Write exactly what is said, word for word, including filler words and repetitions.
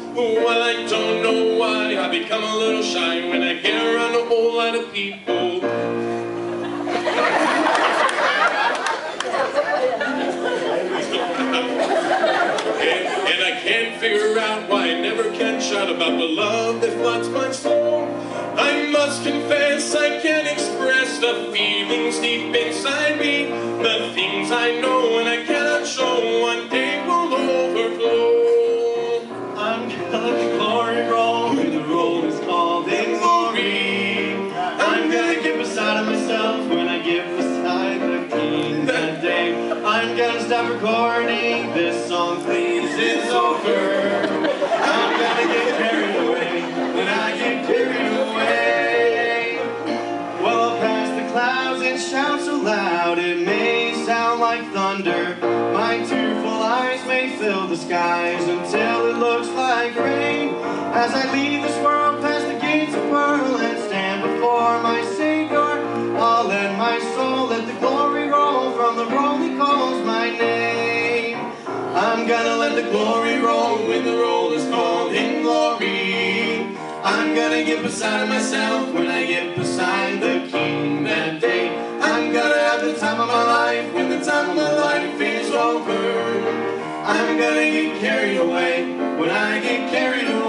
Well, I don't know why I become a little shy when I get around a whole lot of people. and, and I can't figure out why I never can shout about the love that floods my soul. I must confess I can't express the feelings deep inside me, the things I know and I cannot show. One day will overflow. I'm gonna let the glory roll when the roll is called in glory. I'm gonna get beside of myself when I get beside the King that day. I'm gonna stop recording, this song please is over. I'm gonna get carried away when I get carried away. Well, I'll pass the clouds and shout so loud it may sound like thunder. My tearful eyes may fill the skies until it looks like rain. As I leave this world past the gates of pearl and stand before my Savior, I'll let my soul let the glory roll from the roll he calls my name. I'm gonna let the glory roll when the roll is called in glory. I'm gonna get beside myself when I get beside the King that day. I'm gonna have the time of my life when the time of my life is over. I'm gonna get carried away when I get carried away.